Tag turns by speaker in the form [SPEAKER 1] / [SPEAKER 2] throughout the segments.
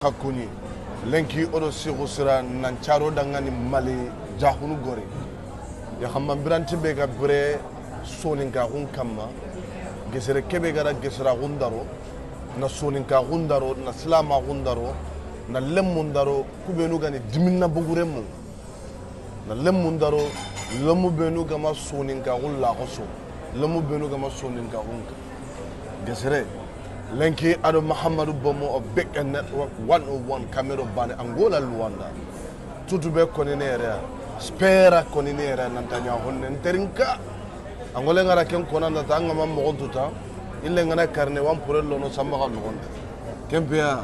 [SPEAKER 1] kakuni lenki odo sigo sira nan charo dangani mali jahunu gore ya hamman biranti be ga bre soninka hun kamma gesere kebe gara gesera gundaro na soninka gundaro na slama gundaro na lemmundaro kubenu gani diminna buguremu na lemmundaro lamu benu gama soninka gulla qoso lamu benu gama soninka gunka gesere lenki ado Muhammadu Bomo of Big and Network 101 camera bani Angola Luanda tutube koninere spera koninere nantanya honne terinka Angola ngara ken konanda tanga mam mogontuta ille ngana karne wan purello no samba kan nogonde kempia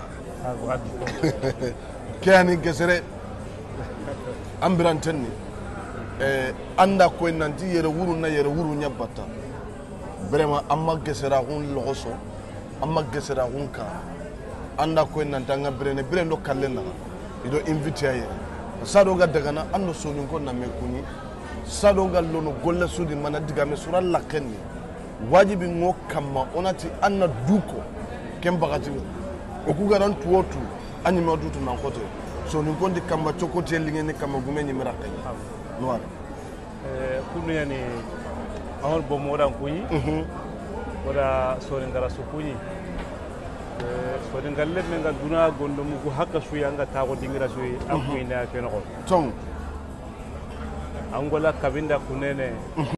[SPEAKER 1] kani gesere ambirantenni anda ko nanti yere wuru na yere wuru nyabata vraiment amma gesera gun logoso amma gesera hunka anda ko nantanga brene do kalena ido invite aye sado ga daga na ando sonin ko na mekuni sado ga lono golle sudi mana diga me sura lakenni wajibi ngo kamma onati anna duko kembagati o ku garan tuotu anyi ma dutu nan kote sonin ko ndi kamba chokote lingeni kama gumenyi miraka noir
[SPEAKER 2] kunu yani awol bo modan kunyi wala sonin gara sukuni sonin galle men ga duna gondo mu hakka suya nga tago dingira suyi akuina keno ko
[SPEAKER 1] tong
[SPEAKER 2] angola kabinda kunene